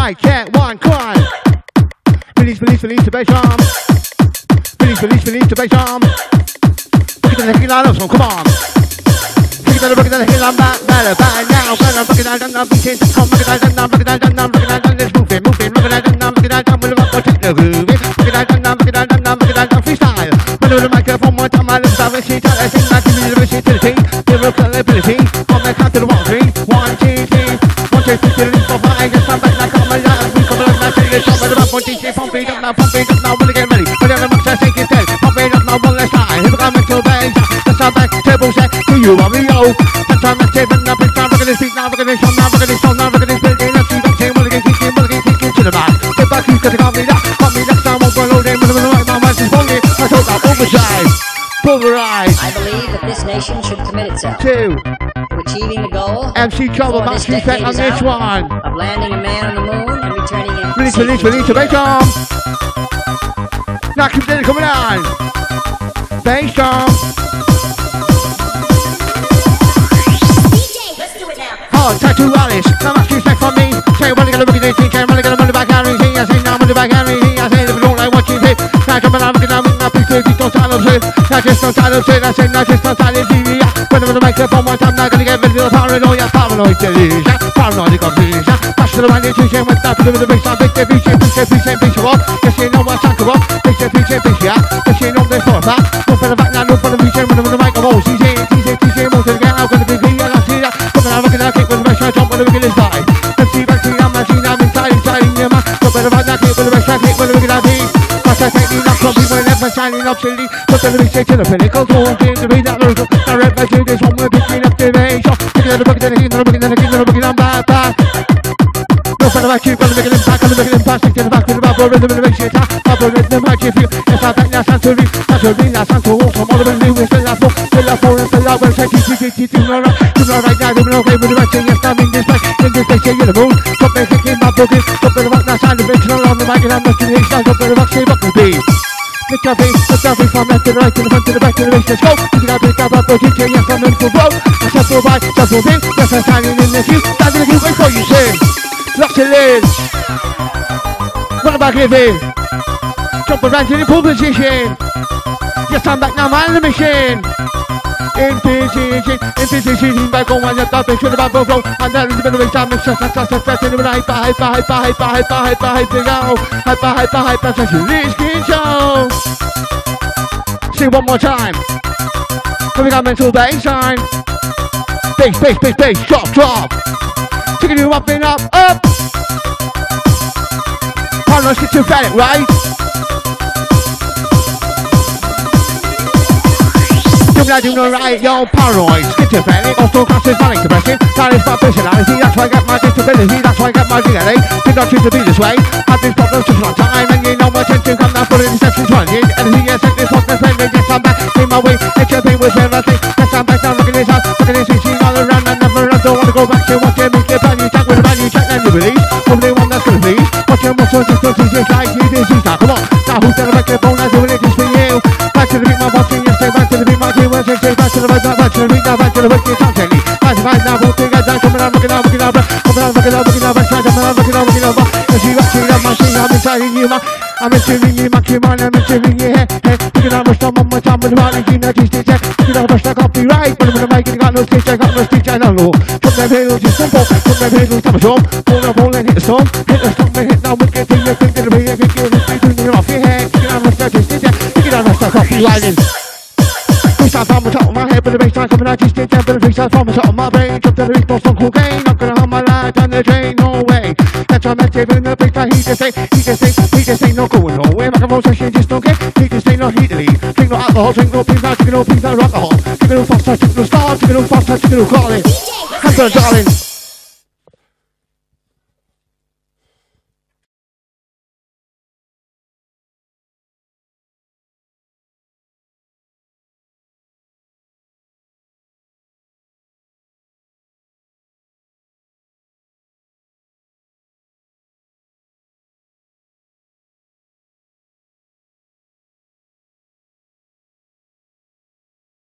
mic, yeah, one, cry. Release the bass drum. Release the bass drum. Look at the heck line up, so come on. Look at the heck line back, better, back now. Better, look at that, beating. Come, look at that, look at that, let's move it. Look at that, we'll go take the groove. Look at that, freestyle. Put on the microphone, one time, I lift up, and see, I sing back to the versatility. Lyrical ability. On the count to the 1, 3. 1, 2, 3. 1, 2, 3, 4, 5. Just come back like I'm alive. We come back, take it, come back, pump it up now, we'll get ready. Put on the box, I take it dead. Pump it up now, one last time. Here we go, mental bass. Let's start back, table set. Do you want me, yo? Sometimes I'm saving up, it's time. Look at this beat now, look at this song now, look at this song now, look at this building. Let's see, back, we'll get to the back. Get back, you gotta call me next time, won't go loading. But I'm right, my mind's is bonging. I told that overdrive. Pulverize. I believe that this nation should commit itself to achieving the goal. MC Trouble, Max Respect on this one. Of landing a man on the moon and returning him. Release the bass drum. Now keep it coming on. Bass drum. DJ, let's do it now. Hard tattoo Alice. Now Max Respect from me. Say what you gonna look at this thing. I'm gonna money back Harry. I say now money back Harry. I say if you don't like what you say. Now come on, looking at me. Now please don't tell us it. Now just don't tell us it. I say now just don't tell us it. When I'm gonna make it one more time, not gonna get rid of the paranoia. Paranoid delusion. Paranoid confusion. Bash to the man intuition with that bit of the bass. Bitch, up. Yes, you know what's up. Bitch, yeah. Yes, you know this for a fact. No for the back now, no for the region. When I'm gonna make a whole TJ, most of the gang. How can it be clean? I see that. Come on, I'm looking at it with the rest. I jump on the regular side. Let's see back to the machine. I'm inside in your mouth. No better right now, keep with the rest. I keep with the regular beat. But I take enough from people never shining up silly. Put the research to the pinnacle. Don't change the read that lyrical. I read my this one will be clean up the base. Look at the book, I'm back. No for the back, keep on the making impact, on the making impact. Stick to the back with the bubble rhythm and the makes you attack. Bubble rhythm, I give you. Yes, I think that's Santorini. That's Santorini. Some other than you, still have 4. Still have 4 and still have 1. Say, do not right now, do not okay with the right thing. Yes, I'm in this place, you're the moon. Stop me thinking about booking. Stop the back, now sign the bitch, not on the mic, and I'm not doing it. Stop the back, say, what the beat. Lift your face, from left to the right, to the front, to the back, to the base, let's go. You can pick up a DJ, yes, I'm in for road. I shuffle by, shuffle in, yes, I'm standing in the queue. Standing in the queue, wait for you, sing. Lock it in. What about giving? Jump around to the pool position. Yes, I'm back now, man, the machine. In position, back on one, left up, make sure the bubble flow. And then it's been a waste time, make sure that's in the hyper, session, this control. See one more time. Then we got mental bass line. Bass, drop. Taking you up and up. Paranoid schizophrenic, right? Do no right, yo, paranoid, schizophrenic, also classic manic depression. That is my personality, that's why I get my disability, that's why I get my DNA. Did not choose to be this way, had these problems just one time, and you know my attention come down for the deception's running. Anything you said, this was the friend, yes, I'm back, in my way, HMP was where I think, yes, I'm back now, look at this house, look at this, machine all around, I never run, don't want to go back, so watch it, make it brand new track with a brand new track, then you release, only one that's gonna please, watch your muscles, just don't see like you disease, now come on, now who's gonna make the phone, I'm doing it just for you, back to the beat, my watching, yes, back to the beat, my team, back to the right, back to the beat, now back to the wicked constantly, back to the right, now we'll take it down, coming out, looking out, looking out, coming out, looking out, looking out, looking out, looking out, cause you actually love my thing, I'm inside you, man. I'm entering you, I'm entering your head. Picking out my stomach, my time with the body, you know, just stitch it. Picking out my stuff, copyright, but I'm gonna make it, got no stitch, I don't know. From them hills, just simple, from them hills, come home. Pull and hit the storm, hit now, we get to your thing, to the way, get you off your head. Picking out my stuff, just stitch it. Picking out my stuff, copyrighting. Freestyle from the top of my head, but the bass line coming out, just stitch it. But the freestyle from the top of my brain, drop to the beat, post on cocaine. Not gonna have my life down the drain, no way. That's why I'm active in the freestyle, he just ain't no going nowhere. Microphone session just don't get. He just ain't no heat to leave. Drink no alcohol, drink no pins, drink no alcohol. Drink no fast, drink no stars, drink no fast, drink no calling. Hands on, darling.